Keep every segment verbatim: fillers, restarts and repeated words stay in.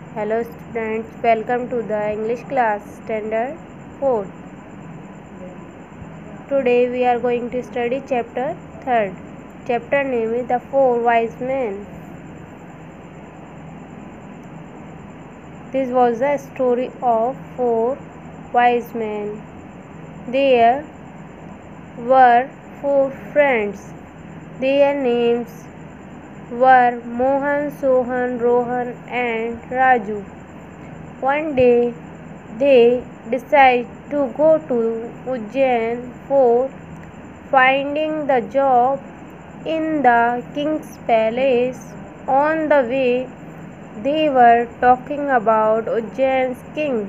Hello students, welcome to the English class standard fourth. Today we are going to study chapter third. Chapter name is The Four Wise Men. This was the story of four wise men. There were four friends. Their names were Mohan, Sohan, Rohan and Raju. One day they decided to go to Ujjain for finding the job in the king's palace. On the way they were talking about Ujjain's king.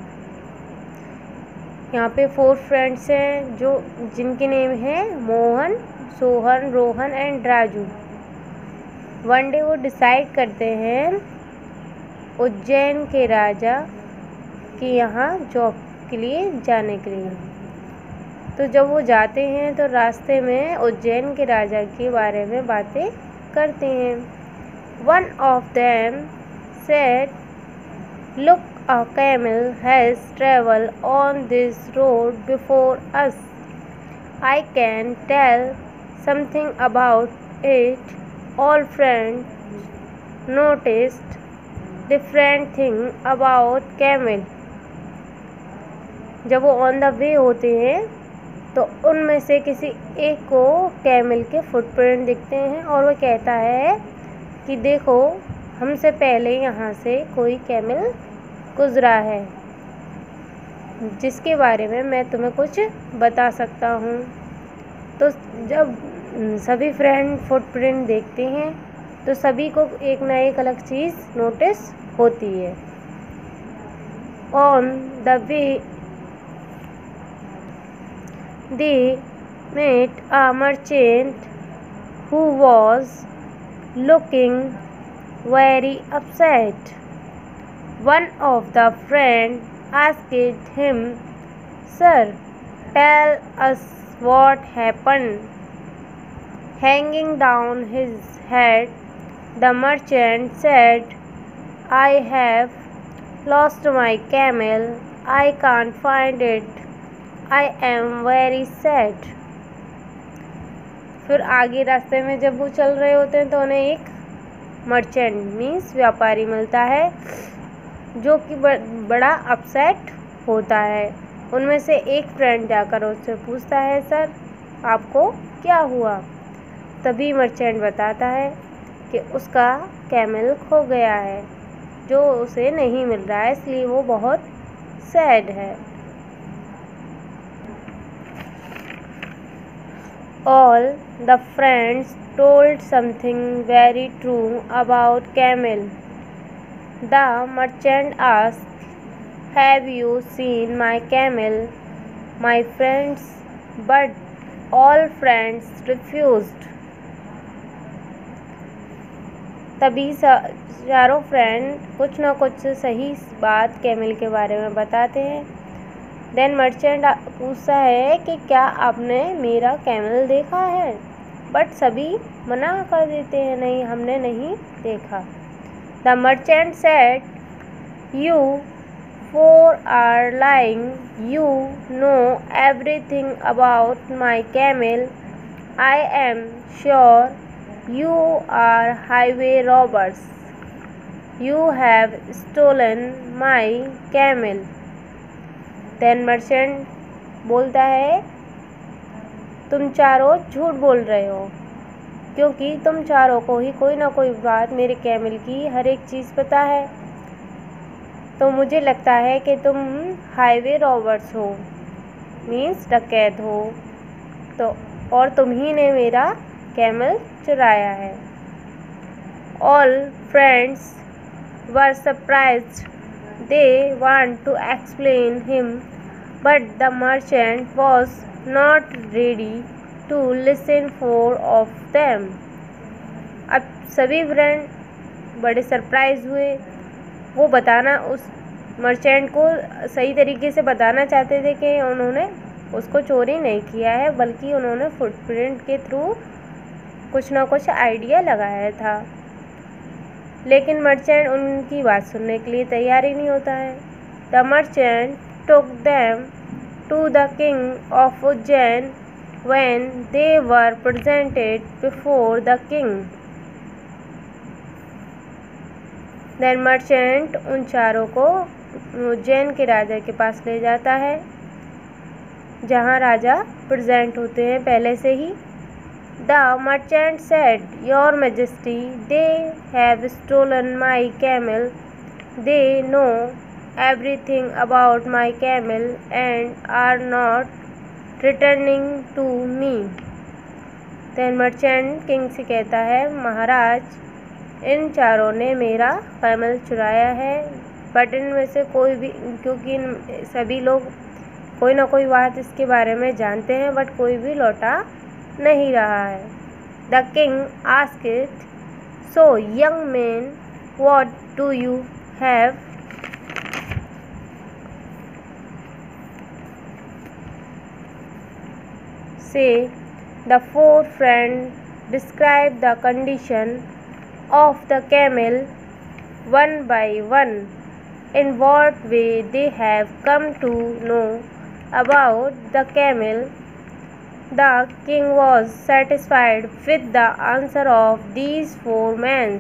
यहाँ पे four friends हैं जो जिनके name है Mohan, Sohan, Rohan and Raju. One day वो decide करते हैं उज्जैन के राजा कि यहाँ जॉब के लिए जाने के लिए. तो जब वो जाते हैं तो रास्ते में उज्जैन के राजा के बारे में बातें करते हैं. One of them said, look, a camel has travel on this road before us. I can tell something about it. All friends noticed different thing about camel. जब वो ऑन द वे होते हैं तो उनमें से किसी एक को कैमल के फुटप्रिंट दिखते हैं और वो कहता है कि देखो, हमसे पहले यहाँ से कोई कैमल गुजरा है जिसके बारे में मैं तुम्हें कुछ बता सकता हूँ. तो जब सभी फ्रेंड फुटप्रिंट देखते हैं तो सभी को एक ना एक अलग चीज़ नोटिस होती है. On the way they met a merchant who was looking very upset. One of the friend asked him, sir, tell us what happened. Hanging down his head, the merchant said, I have lost my camel. I can't find it. I am very sad. फिर आगे रास्ते में जब वो चल रहे होते हैं तो उन्हें एक मर्चेंट मीन्स व्यापारी मिलता है जो कि बड़ा अपसेट होता है. उनमें से एक फ्रेंड जाकर उससे पूछता है, सर, आपको क्या हुआ. तभी मर्चेंट बताता है कि उसका कैमल खो गया है जो उसे नहीं मिल रहा है, इसलिए वो बहुत सैड है. All the friends told something very true about camel. The merchant asked, Have you seen my camel? My friends, but all friends refused. तभी चारों फ्रेंड कुछ ना कुछ सही बात कैमल के बारे में बताते हैं. देन मर्चेंट पूछता है कि क्या आपने मेरा कैमल देखा है. बट सभी मना कर देते हैं, नहीं, हमने नहीं देखा. The merchant said, you four are lying. You know everything about my camel. I am sure you are highway robbers. You have stolen my camel. Then merchant बोलता है, तुम चारों झूठ बोल रहे हो क्योंकि तुम चारों को ही कोई ना कोई बात मेरे कैमल की हर एक चीज़ पता है. तो मुझे लगता है कि तुम हाईवे रॉबर्स हो, मीन्स डकैत हो, तो और तुम ही ने मेरा कैमल चुराया है. All friends were surprised. They want to explain him but the merchant was not ready to listen four of them. अब सभी फ्रेंड बड़े सरप्राइज हुए. वो बताना उस मर्चेंट को सही तरीके से बताना चाहते थे कि उन्होंने उसको चोरी नहीं किया है, बल्कि उन्होंने फुटप्रिंट के थ्रू कुछ ना कुछ आइडिया लगाया था. लेकिन मर्चेंट उनकी बात सुनने के लिए तैयार ही नहीं होता है। The merchant took them to the king of Ujjain when they were presented before the king. Then merchant उन चारों को उज्जैन के राजा के पास ले जाता है, जहाँ राजा प्रेजेंट होते हैं पहले से ही। The merchant said, your majesty, they have stolen my camel, they know everything about my camel and are not returning to me. Then merchant king से कहता है, महाराज, इन चारों ने मेरा कैमल चुराया है, बट इनमें से कोई भी, क्योंकि इन सभी लोग कोई ना कोई बात इसके बारे में जानते हैं, बट कोई भी लौटा नहीं रहा है। The king asked, so young man, what do you have? Say the four friend describe the condition of the camel one by one, in what way they have come to know about the camel. The king was satisfied with the answer of these four men.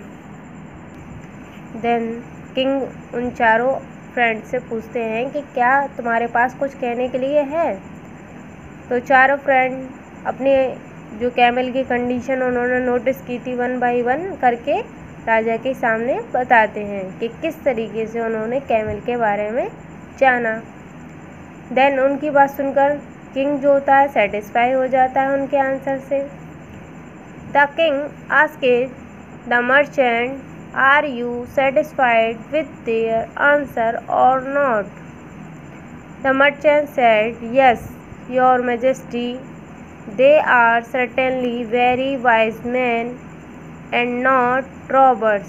Then king उन चारों friend से पूछते हैं कि क्या तुम्हारे पास कुछ कहने के लिए है। तो चारों फ्रेंड अपने जो कैमल की कंडीशन उन्होंने नोटिस की थी वन बाय वन करके राजा के सामने बताते हैं कि किस तरीके से उन्होंने कैमल के बारे में जाना। देन उनकी बात सुनकर किंग जो होता है सेटिस्फाई हो जाता है उनके आंसर से। The king asked the merchant, are you satisfied with their answer or not? The merchant said, yes your majesty, they are certainly very wise men and not robbers.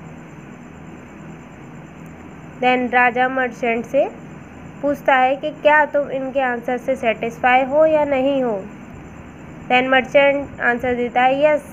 Then राजा merchant से पूछता है कि क्या तुम इनके answer से satisfy हो या नहीं हो। Then मर्चेंट आंसर देता है, यस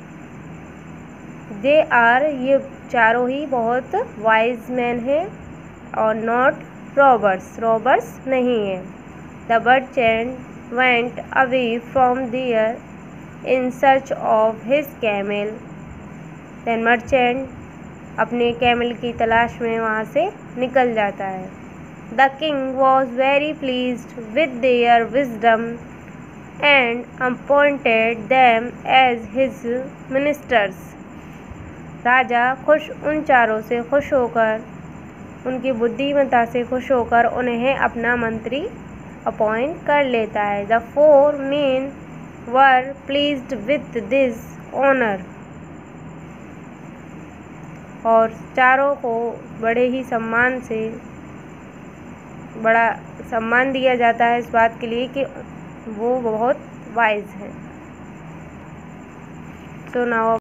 दे आर, ये चारों ही बहुत वाइज मैन हैं और नॉट रॉबर्स, रॉबर्स नहीं है। The merchant went away from there in search of his camel. Then merchant अपने कैमल की तलाश में वहाँ से निकल जाता है। The king was very pleased with their wisdom and appointed them as his ministers. राजा खुश उन चारों से खुश होकर, उनकी बुद्धिमत्ता से खुश होकर उन्हें अपना मंत्री अपॉइंट कर लेता है। The four men were pleased with this honour, और चारों को बड़े ही सम्मान से बड़ा सम्मान दिया जाता है इस बात के लिए कि वो बहुत वाइज है। So now